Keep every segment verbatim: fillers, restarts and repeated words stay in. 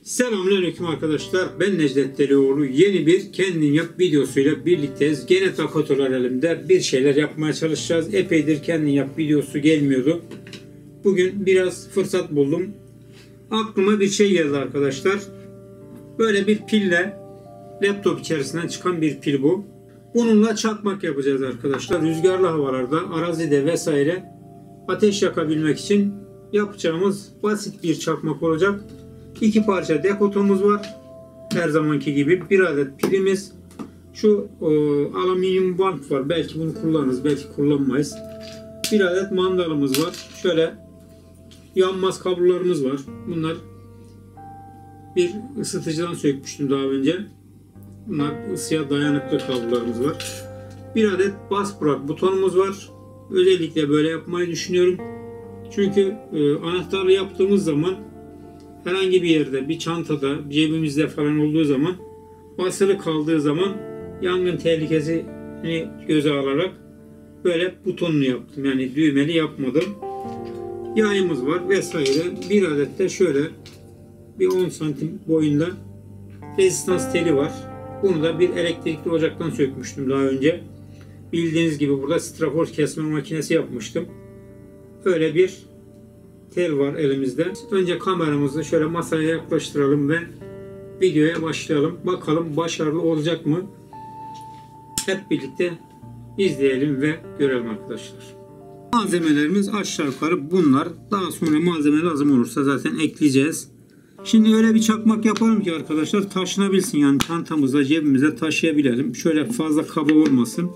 Selamünaleyküm arkadaşlar. Ben Necdet Delioğlu. Yeni bir kendin yap videosuyla birlikteyiz. Gene takotolar elimde. Bir şeyler yapmaya çalışacağız. Epeydir kendin yap videosu gelmiyordu. Bugün biraz fırsat buldum. Aklıma bir şey geldi arkadaşlar. Böyle bir pille, laptop içerisinden çıkan bir pil bu. Bununla çakmak yapacağız arkadaşlar. Rüzgarlı havalarda, arazide vesaire ateş yakabilmek için yapacağımız basit bir çakmak olacak. İki parça dekotomuz var. Her zamanki gibi bir adet pilimiz. Şu o, alüminyum bant var. Belki bunu kullanırız, belki kullanmayız. Bir adet mandalımız var. Şöyle yanmaz kablolarımız var. Bunlar bir ısıtıcıdan sökmüştüm daha önce. Bunlar ısıya dayanıklı kablolarımız var. Bir adet bas bırak butonumuz var. Özellikle böyle yapmayı düşünüyorum. Çünkü e, anahtarlı yaptığımız zaman herhangi bir yerde, bir çantada, cebimizde falan olduğu zaman, basılı kaldığı zaman yangın tehlikesini göze alarak böyle butonlu yaptım. Yani düğmeli yapmadım. Yayımız var vesaire. Bir adet de şöyle bir on santim boyunda rezistans teli var. Bunu da bir elektrikli ocaktan sökmüştüm daha önce. Bildiğiniz gibi burada strafor kesme makinesi yapmıştım. Öyle bir tel var elimizde. Önce kameramızı şöyle masaya yaklaştıralım ve videoya başlayalım. Bakalım başarılı olacak mı? Hep birlikte izleyelim ve görelim arkadaşlar. Malzemelerimiz aşağı yukarı bunlar. Daha sonra malzeme lazım olursa zaten ekleyeceğiz. Şimdi öyle bir çakmak yapalım ki arkadaşlar taşınabilsin, yani çantamıza, cebimize taşıyabilelim. Şöyle fazla kaba olmasın.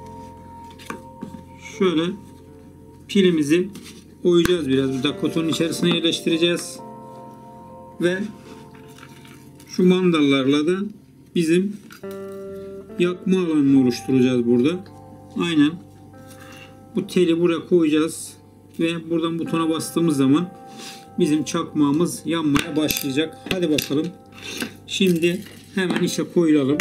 Şöyle pilimizi oyacağız biraz. Burada kotonun içerisine yerleştireceğiz. Ve şu mandallarla da bizim yakma alanını oluşturacağız burada. Aynen. Bu teli buraya koyacağız. Ve buradan butona bastığımız zaman bizim çakmağımız yanmaya başlayacak. Hadi bakalım. Şimdi hemen işe koyulalım.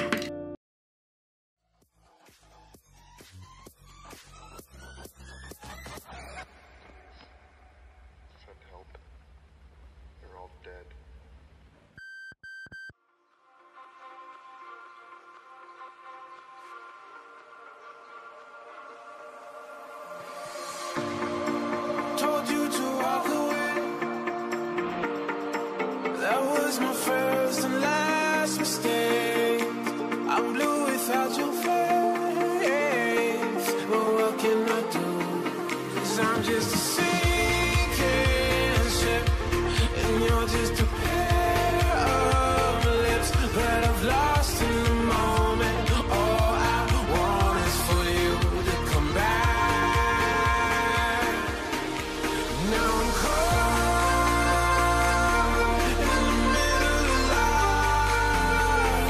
My first and last mistake. I'm blue without your face. But what can I do? 'Cause I'm just a sinking ship, and you're just a pair of lips. But I've lost in the moment. All I want is for you to come back. Now I'm caught in the middle of life.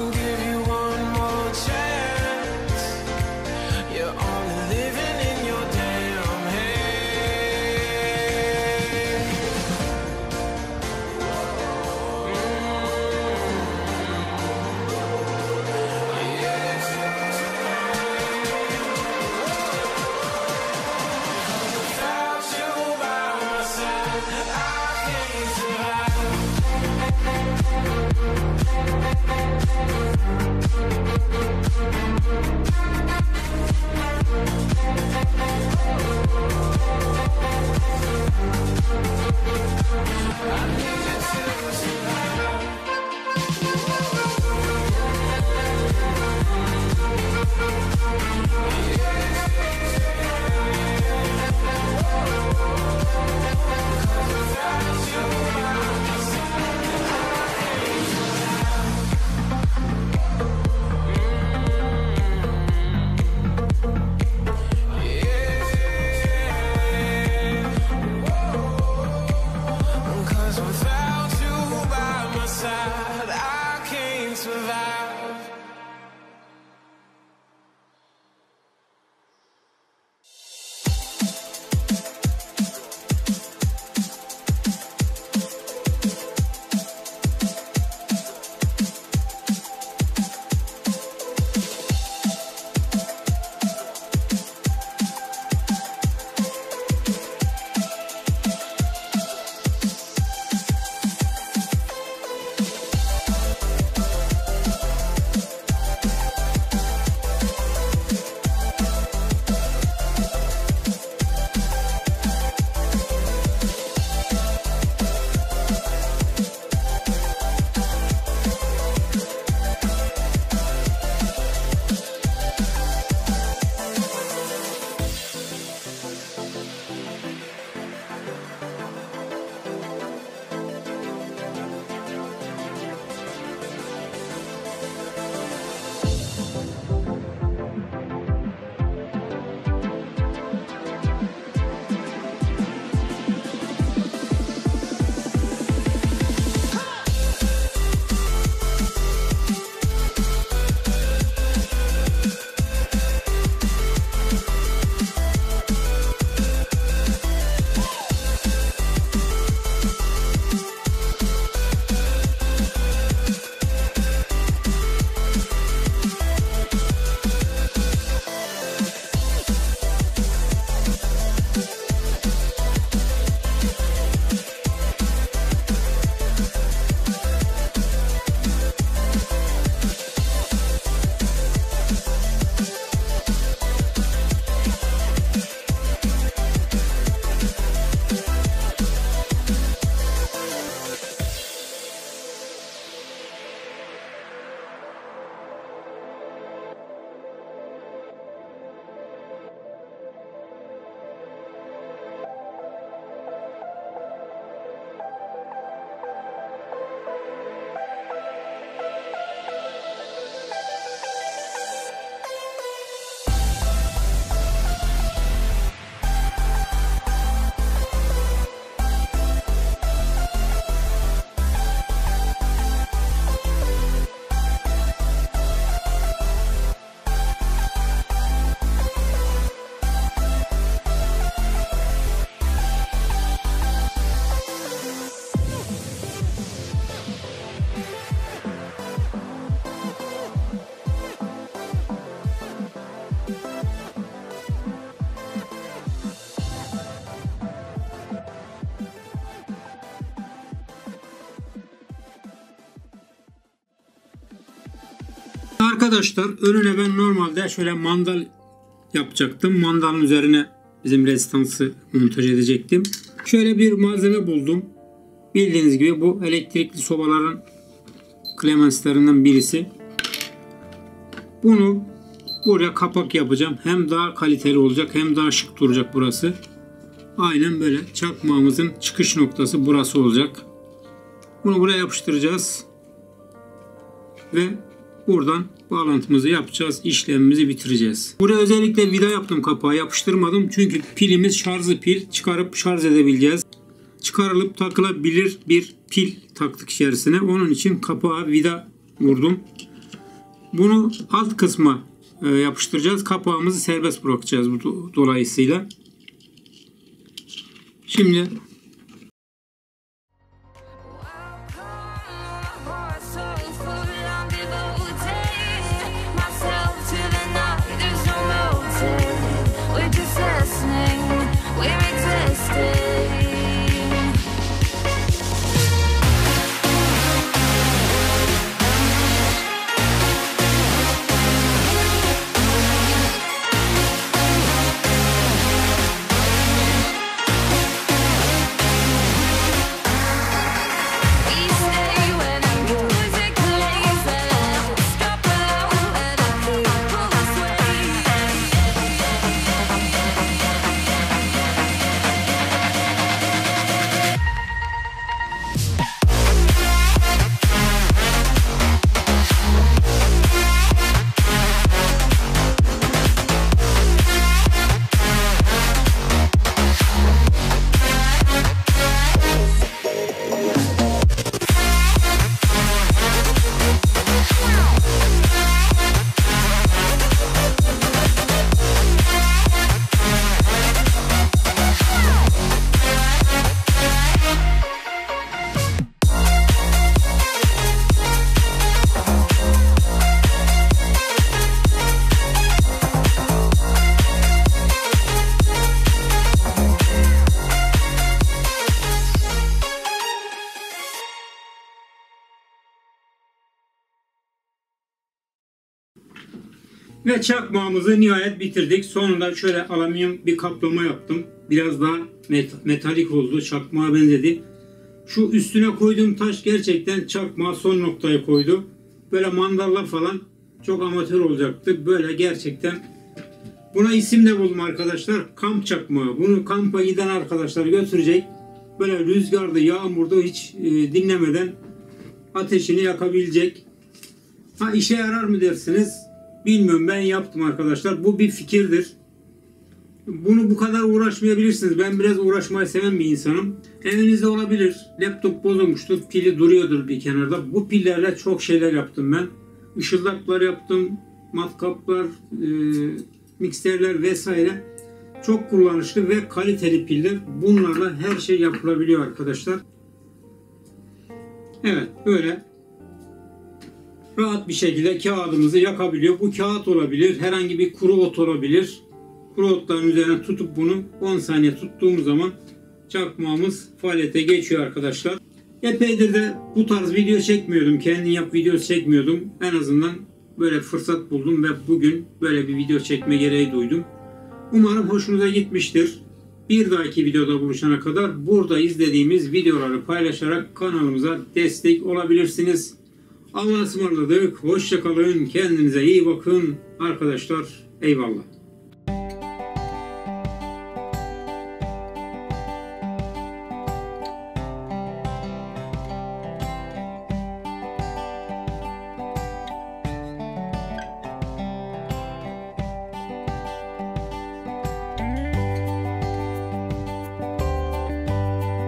give you one more chance. You're only living in your damn head. Without you by my side, I can't survive. I need you to survive. Cause without you by my side, I can't survive. Arkadaşlar önüne ben normalde şöyle mandal yapacaktım. Mandalın üzerine bizim rezistansı montaj edecektim. Şöyle bir malzeme buldum. Bildiğiniz gibi bu elektrikli sobaların klemenslerinden birisi. Bunu buraya kapak yapacağım. Hem daha kaliteli olacak hem daha şık duracak burası. Aynen böyle. Çakmağımızın çıkış noktası burası olacak. Bunu buraya yapıştıracağız. Ve buradan bağlantımızı yapacağız. İşlemimizi bitireceğiz. Buraya özellikle vida yaptım, kapağı yapıştırmadım. Çünkü pilimiz şarjlı pil. Çıkarıp şarj edebileceğiz. Çıkarılıp takılabilir bir pil taktık içerisine. Onun için kapağa vida vurdum. Bunu alt kısma e, yapıştıracağız. Kapağımızı serbest bırakacağız bu do- dolayısıyla. Şimdi ve çakmağımızı nihayet bitirdik. Sonunda şöyle alüminyum bir kaplama yaptım. Biraz daha met metalik oldu. Çakmağa benzedi. Şu üstüne koyduğum taş gerçekten çakmağa son noktayı koydu. Böyle mandallar falan çok amatör olacaktı. Böyle gerçekten buna isim de buldum arkadaşlar. Kamp çakmağı. Bunu kampa giden arkadaşlar götürecek. Böyle rüzgarda, yağmurda hiç e, dinlemeden ateşini yakabilecek. Ha, işe yarar mı dersiniz? Bilmiyorum, ben yaptım arkadaşlar. Bu bir fikirdir. Bunu bu kadar uğraşmayabilirsiniz. Ben biraz uğraşmayı seven bir insanım. Evinizde olabilir. Laptop bozulmuştur. Pili duruyordur bir kenarda. Bu pillerle çok şeyler yaptım ben. Işıldaklar yaptım. Matkaplar, e, mikserler vesaire. Çok kullanışlı ve kaliteli piller. Bunlarla her şey yapılabiliyor arkadaşlar. Evet, böyle rahat bir şekilde kağıdımızı yakabiliyor. Bu kağıt olabilir, herhangi bir kuru ot olabilir. Kuru otların üzerine tutup bunu on saniye tuttuğumuz zaman çakmağımız faaliyete geçiyor arkadaşlar. Epeydir de bu tarz video çekmiyordum. Kendin yap videosu çekmiyordum. En azından böyle fırsat buldum ve bugün böyle bir video çekme gereği duydum. Umarım hoşunuza gitmiştir. Bir dahaki videoda buluşana kadar burada izlediğimiz videoları paylaşarak kanalımıza destek olabilirsiniz. Allah'a ısmarladık. Hoşça kalın. Kendinize iyi bakın. Arkadaşlar eyvallah.